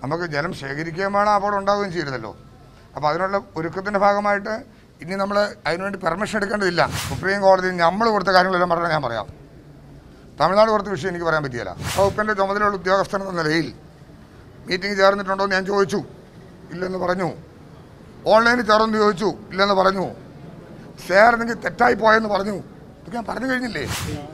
നമുക്ക് ജലം ശേഖരിക്കുകയും വേണം, അപകടം ഉണ്ടാവുകയും ചെയ്യരുതല്ലോ. അപ്പോൾ അതിനുള്ള ഒരുക്കത്തിൻ്റെ ഭാഗമായിട്ട് ഇനി നമ്മൾ അതിനുവേണ്ടി പെർമിഷൻ എടുക്കേണ്ടതില്ല. സുപ്രീം കോടതിയിൽ നമ്മൾ കൊടുത്ത കാര്യങ്ങളെല്ലാം പറഞ്ഞാൽ ഞാൻ പറയാം. തമിഴ്നാട് കൊടുത്ത വിഷയം എനിക്ക് പറയാൻ പറ്റിയല്ല. വകുപ്പിൻ്റെ ചുമതലയുള്ള ഉദ്യോഗസ്ഥൻ എന്ന നിലയിൽ മീറ്റിംഗ് ചേർന്നിട്ടുണ്ടോ എന്ന് ഞാൻ ചോദിച്ചു, ഇല്ലെന്ന് പറഞ്ഞു. ഓൺലൈനിൽ ചേർന്ന് ചോദിച്ചു, ഇല്ലെന്ന് പറഞ്ഞു. ചേർന്നെങ്കിൽ തെറ്റായി പോയെന്ന് പറഞ്ഞു. ഇതൊക്കെ ഞാൻ പറഞ്ഞു കഴിഞ്ഞില്ലേ.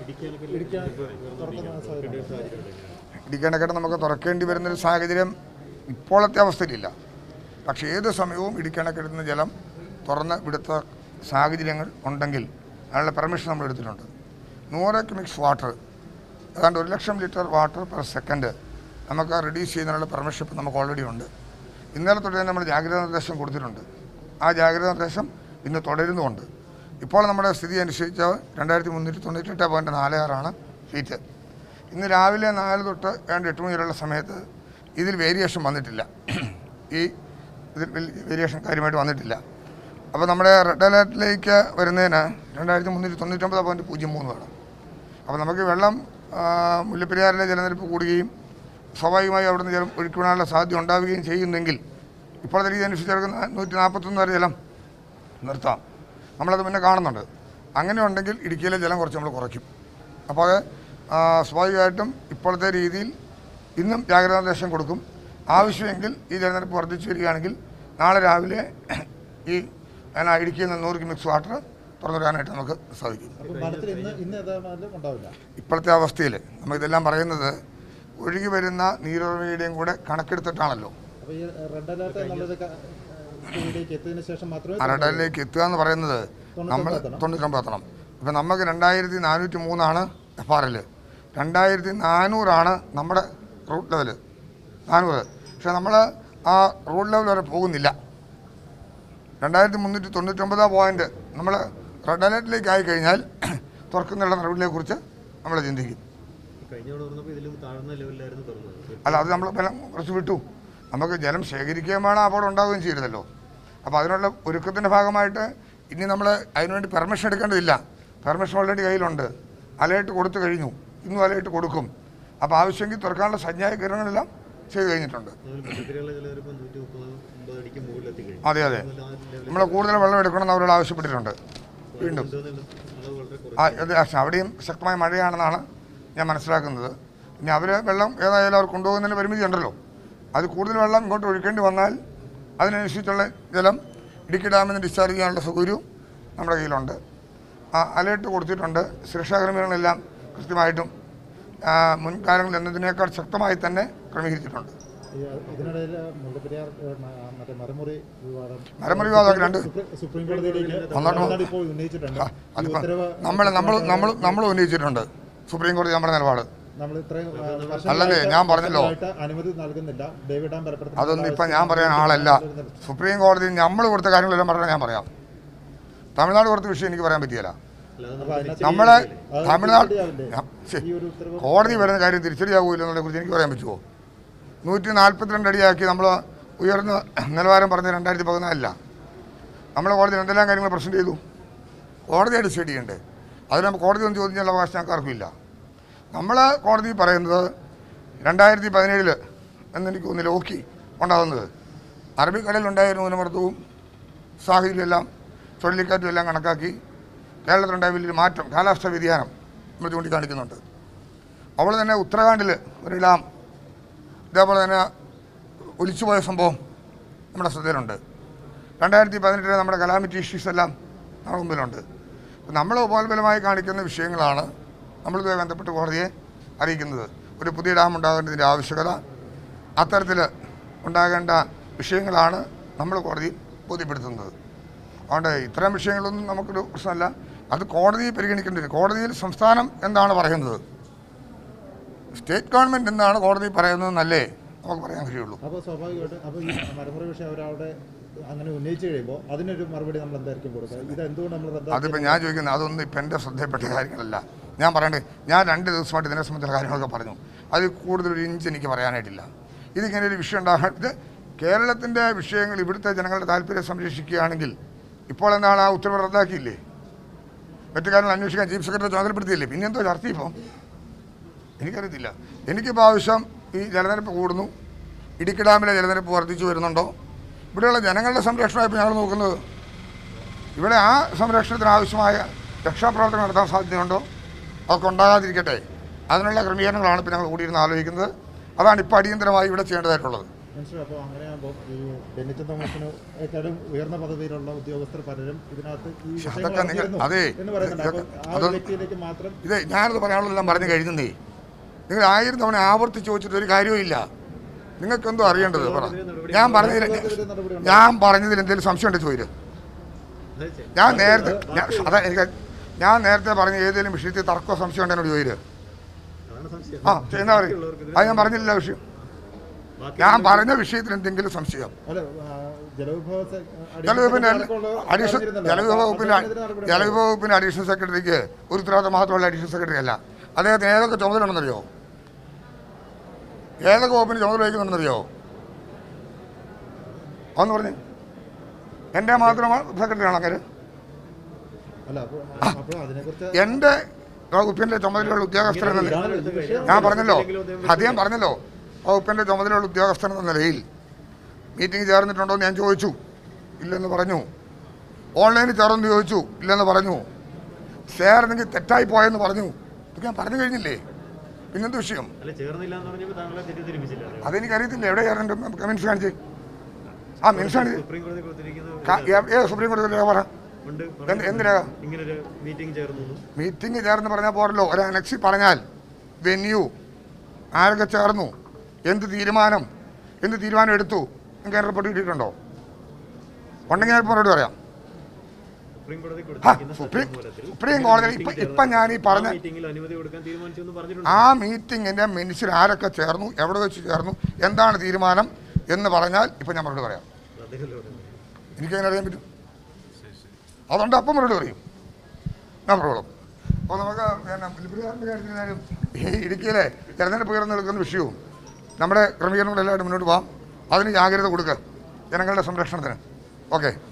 ഇടുക്കി നമുക്ക് തുറക്കേണ്ടി വരുന്നൊരു സാഹചര്യം ഇപ്പോഴത്തെ അവസ്ഥയിലില്ല. പക്ഷേ ഏത് സമയവും ഇടുക്കി അണക്കെട്ടിൽ ജലം തുറന്ന് വിടുത്ത സാഹചര്യങ്ങൾ ഉണ്ടെങ്കിൽ അതിനുള്ള പെർമിഷൻ നമ്മൾ എടുത്തിട്ടുണ്ട്. 100 ക്യൂബിക് വാട്ടർ, ഏതാണ്ട് 1,00,000 ലിറ്റർ വാട്ടർ പെർ സെക്കൻഡ് നമുക്ക് റിഡ്യൂസ് ചെയ്യുന്നതിനുള്ള പെർമിഷൻ ഇപ്പം നമുക്ക് ഓൾറെഡി ഉണ്ട്. ഇന്നലെ തൊട്ട് തന്നെ നമ്മൾ ജാഗ്രതാ നിർദ്ദേശം കൊടുത്തിട്ടുണ്ട്. ആ ജാഗ്രതാ നിർദ്ദേശം ഇന്ന് തുടരുന്നുമുണ്ട്. ഇപ്പോൾ നമ്മുടെ സ്ഥിതി അനുസരിച്ച് 2398.46 ഫീറ്റ്. ഇന്ന് രാവിലെ 4 തൊട്ട് 8 മണി വരെയുള്ള സമയത്ത് ഇതിൽ വേരിയേഷൻ വന്നിട്ടില്ല. ഇതിൽ വേരിയേഷൻ കാര്യമായിട്ട് വന്നിട്ടില്ല. അപ്പോൾ നമ്മുടെ റെഡ് അലേർട്ടിലേക്ക് വരുന്നതിന് 2399.03 വേണം. അപ്പോൾ നമുക്ക് വെള്ളം മുല്ലപ്പെരിയാറിലെ ജലനിരപ്പ് കൂടുകയും സ്വാഭാവികമായി അവിടുന്ന് ജലം ഒഴുക്കിവിടാനുള്ള സാധ്യത ഉണ്ടാവുകയും ചെയ്യുന്നെങ്കിൽ ഇപ്പോഴത്തെ രീതി അനുസരിച്ച് കിടക്കുന്ന 141 വരെ ജലം നിർത്താം. നമ്മളത് മുന്നേ കാണുന്നുണ്ട്. അങ്ങനെ ഉണ്ടെങ്കിൽ ഇടുക്കിയിലെ ജലം കുറച്ച് നമ്മൾ കുറയ്ക്കും. അപ്പോൾ അത് സ്വാഭാവികമായിട്ടും ഇപ്പോഴത്തെ രീതിയിൽ ഇന്നും ജാഗ്രതാ നിർദ്ദേശം കൊടുക്കും. ആവശ്യമെങ്കിൽ ഈ ജലനിരപ്പ് വർദ്ധിച്ചു വരികയാണെങ്കിൽ നാളെ രാവിലെ ഈ ഇടുക്കിയിൽ നിന്ന് 100 ക്യൂബിക് വാട്ടർ തുറന്നുവിടാനായിട്ട് നമുക്ക് സാധിക്കും. ഇപ്പോഴത്തെ അവസ്ഥയിൽ നമുക്കിതെല്ലാം പറയുന്നത് ഒഴുകി വരുന്ന നീരുറവയുടെയും കൂടെ കണക്കെടുത്തിട്ടാണല്ലോ. റെഡലിലേക്ക് എത്തുക എന്ന് പറയുന്നത് നമ്മൾ 99 എത്തണം. ഇപ്പം നമുക്ക് 2403 FRL, 2400 നമ്മുടെ റൂട്ട് ലെവൽ 400. പക്ഷേ നമ്മൾ ആ റൂട്ട് ലെവൽ വരെ പോകുന്നില്ല. 2399 പോയിൻ്റ് നമ്മൾ റെഡ് അലേർട്ടിലേക്ക് ആയിക്കഴിഞ്ഞാൽ തുറക്കുന്നുള്ള നടപടികളെക്കുറിച്ച് നമ്മൾ ചിന്തിക്കും. അല്ല, അത് നമ്മൾ ബലം കുറച്ച് വിട്ടു. നമുക്ക് ജലം ശേഖരിക്കുകയും വേണം, അപകടം ഉണ്ടാവുകയും ചെയ്യരുതല്ലോ. അപ്പോൾ അതിനുള്ള ഒരുക്കത്തിൻ്റെ ഭാഗമായിട്ട് ഇനി നമ്മൾ അതിനുവേണ്ടി പെർമിഷൻ എടുക്കേണ്ടതില്ല. പെർമിഷൻ ഓൾറെഡി കയ്യിലുണ്ട്. അലേർട്ട് കൊടുത്തു കഴിഞ്ഞു. ഇന്നും അലേർട്ട് കൊടുക്കും. അപ്പോൾ ആവശ്യമെങ്കിൽ തുറക്കാനുള്ള സജ്ജീകരണങ്ങളെല്ലാം ചെയ്ത് കഴിഞ്ഞിട്ടുണ്ട്. അതെ, നമ്മൾ കൂടുതൽ വെള്ളം എടുക്കണമെന്ന് അവരോട് ആവശ്യപ്പെട്ടിട്ടുണ്ട്. വീണ്ടും അവിടെയും ശക്തമായ മഴയാണെന്നാണ് ഞാൻ മനസ്സിലാക്കുന്നത്. ഇനി അവർ വെള്ളം ഏതായാലും അവർ കൊണ്ടുപോകുന്നതിന് പരിമിതി ഉണ്ടല്ലോ. അത് കൂടുതൽ വെള്ളം ഇങ്ങോട്ട് ഒഴുക്കേണ്ടി വന്നാൽ അതിനനുസരിച്ചുള്ള ജലം ഇടുക്കി ഡാമിൽ നിന്ന് ഡിസ്ചാർജ് ചെയ്യാനുള്ള സൗകര്യവും നമ്മുടെ കയ്യിലുണ്ട്. അലേർട്ട് കൊടുത്തിട്ടുണ്ട്. സുരക്ഷാ ക്രമീകരണങ്ങളെല്ലാം കൃത്യമായിട്ടും മുൻകാലങ്ങളിൽ എന്നതിനേക്കാൾ ശക്തമായി തന്നെ ക്രമീകരിച്ചിട്ടുണ്ട്. മരമുറി വിവാദം നമ്മൾ ഉന്നയിച്ചിട്ടുണ്ട്. സുപ്രീം കോടതി നമ്മുടെ നിലപാട് അല്ലല്ലേ, ഞാൻ പറഞ്ഞല്ലോ. അതൊന്നും ഇപ്പം ഞാൻ പറയാൻ ആളല്ല. സുപ്രീം കോടതി നമ്മൾ കൊടുത്ത കാര്യങ്ങളെല്ലാം പറഞ്ഞാൽ ഞാൻ പറയാം. തമിഴ്നാട് കൊടുത്ത വിഷയം എനിക്ക് പറയാൻ പറ്റിയല്ല. നമ്മളെ തമിഴ്നാട് കോടതി വരുന്ന കാര്യം തിരിച്ചടിയാകൂല എന്നതിനെ കുറിച്ച് എനിക്ക് പറയാൻ പറ്റുമോ? 142 അടിയാക്കി നമ്മൾ ഉയർന്ന നിലവാരം പറഞ്ഞ 2014 നമ്മൾ കോടതി എന്തെല്ലാം കാര്യങ്ങൾ പ്രസൻറ്റ് ചെയ്തു. കോടതിയായിട്ട് ഡിസൈഡ് ചെയ്യണ്ടേ? അതിന് നമുക്ക് കോടതി ഒന്നും ചോദിക്കാനുള്ള അവകാശം ഞങ്ങൾക്ക് ആർക്കുമില്ല. നമ്മൾ കോടതി പറയുന്നത് 2017 എന്നെനിക്ക് തോന്നില്ല ഓക്കി ഉണ്ടാകുന്നത് അറബിക്കടലിലുണ്ടായ ന്യൂനമർദ്ദവും സാഹചര്യമെല്ലാം ചുഴലിക്കാറ്റും എല്ലാം കണക്കാക്കി കേരളത്തിലുണ്ടായ വലിയൊരു മാറ്റം, കാലാവസ്ഥാ വ്യതിയാനം നമ്മൾ ചൂണ്ടിക്കാണിക്കുന്നുണ്ട്. അവൾ തന്നെ ഉത്തരാഖണ്ഡിൽ ഒരു ഡാം ഇതേപോലെ തന്നെ ഒലിച്ചുപോയ സംഭവം നമ്മുടെ ശ്രദ്ധയിലുണ്ട്. 2018 നമ്മുടെ കലാമിറ്റി ഇഷ്യൂസ് എല്ലാം നമ്മുടെ മുമ്പിലുണ്ട്. നമ്മൾ ഉപോത്ബലമായി കാണിക്കുന്ന വിഷയങ്ങളാണ് നമ്മളിതുമായി ബന്ധപ്പെട്ട് കോടതിയെ അറിയിക്കുന്നത്. ഒരു പുതിയ ഡാം ഉണ്ടാകേണ്ടതിൻ്റെ ആവശ്യകത, അത്തരത്തിൽ ഉണ്ടാകേണ്ട വിഷയങ്ങളാണ് നമ്മൾ കോടതി ബോധ്യപ്പെടുത്തുന്നത്. അതുകൊണ്ട് ഇത്തരം വിഷയങ്ങളൊന്നും നമുക്കൊരു പ്രശ്നമല്ല. അത് കോടതി പരിഗണിക്കേണ്ടി വരും. കോടതിയിൽ സംസ്ഥാനം എന്താണ് പറയുന്നത്, സ്റ്റേറ്റ് ഗവൺമെൻറ് എന്താണ് കോടതി പറയുന്നതെന്നല്ലേ നമുക്ക് പറയാൻ കഴിയുള്ളൂ. അപ്പോൾ സ്വാഭാവികമായിട്ടും അപ്പോൾ ഈ മരമുറി വിഷയം അവരവിടെ അങ്ങനെ ഉന്നയിച്ച് കഴിയുമ്പോൾ അതിനൊരു മറുപടി നമ്മൾ എന്തായിരിക്കും കൊടുക്കുക? ഇത് എന്തുകൊണ്ട് നമ്മൾ അതിപ്പോൾ ഞാൻ ചോദിക്കുന്നത് അതൊന്നും ഇപ്പം എൻ്റെ ശ്രദ്ധയിൽപ്പെട്ട കാര്യങ്ങളല്ല. ഞാൻ പറയണ്ടേ, ഞാൻ 2 ദിവസമായിട്ട് ഇതിനെ സംബന്ധിച്ച കാര്യങ്ങളൊക്കെ പറഞ്ഞു. അതിൽ കൂടുതലൊരു ഇഞ്ച് എനിക്ക് പറയാനായിട്ടില്ല. ഇതിങ്ങനെ ഒരു വിഷയം ഉണ്ടാകാൻ ഇത് കേരളത്തിൻ്റെ വിഷയങ്ങൾ ഇവിടുത്തെ ജനങ്ങളുടെ താല്പര്യം സംരക്ഷിക്കുകയാണെങ്കിൽ ഇപ്പോൾ എന്താണ് ആ ഉത്തരവ് റദ്ദാക്കിയില്ലേ? മറ്റു കാര്യങ്ങൾ അന്വേഷിക്കാൻ ചീഫ് സെക്രട്ടറി ചുമതലപ്പെടുത്തിയില്ലേ? പിന്നെ എന്തോ ചർച്ച ഇപ്പം എനിക്കറിയത്തില്ല. എനിക്കിപ്പോൾ ആവശ്യം ഈ ജലനിരപ്പ് കൂടുന്നു, ഇടുക്കി ഡാമിലെ ജലനിരപ്പ് വർദ്ധിച്ചു വരുന്നുണ്ടോ? ഇവിടെയുള്ള ജനങ്ങളുടെ സംരക്ഷണമായപ്പോൾ ഞങ്ങൾ നോക്കുന്നത് ഇവിടെ ആ സംരക്ഷണത്തിന് ആവശ്യമായ രക്ഷാപ്രവർത്തനം നടത്താൻ സാധ്യതയുണ്ടോ? അതൊക്കെ ഉണ്ടാകാതിരിക്കട്ടെ. അതിനുള്ള ക്രമീകരണങ്ങളാണ് ഇപ്പോൾ ഞങ്ങൾ കൂടിയിരുന്ന് ആലോചിക്കുന്നത്. അതാണ് ഇപ്പോൾ അടിയന്തരമായി ഇവിടെ ചെയ്യേണ്ടതായിട്ടുള്ളത്. അപ്പോൾ അങ്ങനെയാകുമ്പോൾ ഈ ബെന്നിച്ചൻ തോമസിനേക്കാളും ഉയർന്ന പദവിയിലുള്ള ഉദ്യോഗസ്ഥർ പലരും ഇതിനകത്ത് ഈ അതൊക്കെ നിങ്ങൾ അതെ ഇതേ ഞാനത് പറയാനുള്ളതെല്ലാം പറഞ്ഞു കഴിഞ്ഞേ. നിങ്ങൾ 1000 തവണ ആവർത്തിച്ച് ചോദിച്ചിട്ട് ഒരു കാര്യവും നിങ്ങൾക്കെന്തോ അറിയേണ്ടത് പറ. ഞാൻ പറഞ്ഞതിൽ എന്തെങ്കിലും സംശയം ഉണ്ട് ചോദിച്ചു. ഞാൻ നേരത്തെ പറഞ്ഞ ഏതെങ്കിലും വിഷയത്തിൽ തർക്കമോ സംശയം ഉണ്ടെന്നോട് ചോദിച്ചു. എന്താ പറയുക? അത് ഞാൻ പറഞ്ഞില്ല വിഷയം. ഞാൻ പറഞ്ഞ വിഷയത്തിൽ എന്തെങ്കിലും സംശയം ജലവിഭവ വകുപ്പിന്റെ അഡീഷണൽ സെക്രട്ടറിക്ക് ഒരു ഉത്തരവാദിത്തം മാത്രമല്ല അഡീഷണൽ സെക്രട്ടറി അല്ല. അദ്ദേഹത്തിന് ഏതൊക്കെ ചുമതല ഉണ്ടെന്നറിയോ? ഏതൊക്കെ വകുപ്പിന് ചുമതല വഹിക്കുന്നുണ്ടെന്നറിയോ? അതെന്ന് പറഞ്ഞേ എൻ്റെ മാത്രമാണ് സെക്രട്ടറിയാണ് അങ്ങനെ. എൻ്റെ വകുപ്പിൻ്റെ ചുമതലയുള്ള ഉദ്യോഗസ്ഥൻ എന്ന ഞാൻ പറഞ്ഞല്ലോ വകുപ്പിൻ്റെ ചുമതലയുള്ള ഉദ്യോഗസ്ഥൻ എന്ന നിലയിൽ മീറ്റിംഗ് ചേർന്നിട്ടുണ്ടോ എന്ന് ഞാൻ ചോദിച്ചു. ഇല്ലെന്ന് പറഞ്ഞു. ഓൺലൈനിൽ ചേർന്ന് ചോദിച്ചു. ഇല്ലെന്ന് പറഞ്ഞു. ചേർന്നെങ്കിൽ തെറ്റായി പോയെന്ന് പറഞ്ഞു. ഇതൊക്കെ ഞാൻ പറഞ്ഞു കഴിഞ്ഞില്ലേ? പിന്നെന്ത് വിഷയം? അതെനിക്കറിയത്തില്ല. എവിടെ ചേർന്നിട്ട് മീൻസ് കാണിച്ച് മീൻസ് കാണിച്ച് സുപ്രീം കോടതി പറ എന്തിനാ മീറ്റിംഗ് ചേർന്ന് പറഞ്ഞാൽ പോരല്ലോ. ഒരു അനക്സി പറഞ്ഞാൽ വെന്യൂ ആരൊക്കെ ചേർന്നു, എന്ത് തീരുമാനം എടുത്തു നിങ്ങൾക്ക് റിപ്പോർട്ട് കിട്ടിയിട്ടുണ്ടോ? ഉണ്ടെങ്കിൽ ഞാൻ മറുപടി പറയാം. സുപ്രീം കോടതി ഇപ്പം ഞാൻ ഈ പറഞ്ഞ ആ മീറ്റിങ്ങിൻ്റെ മിനിറ്റ്സിൽ ആരൊക്കെ ചേർന്നു, എവിടെ വെച്ച് ചേർന്നു, എന്താണ് തീരുമാനം എന്ന് പറഞ്ഞാൽ ഇപ്പം ഞാൻ മറുപടി പറയാം. എനിക്കങ്ങനെ അറിയാൻ പറ്റും. അതുകൊണ്ട് അപ്പം മറുപടി പറയും. ഞാൻ പറയുള്ളൂ. അപ്പോൾ നമുക്ക് ലിബിലിയാറിൻ്റെ കാര്യത്തിലായാലും ഈ ഇടുക്കിയിലെ തെരഞ്ഞെടുപ്പ് ഉയർന്നു നിൽക്കുന്ന വിഷയവും നമ്മുടെ ക്രമീകരണങ്ങളെല്ലാവരും മുന്നോട്ട് പോകാം. അതിന് ജാഗ്രത കൊടുക്കുക ജനങ്ങളുടെ സംരക്ഷണത്തിന്. ഓക്കെ.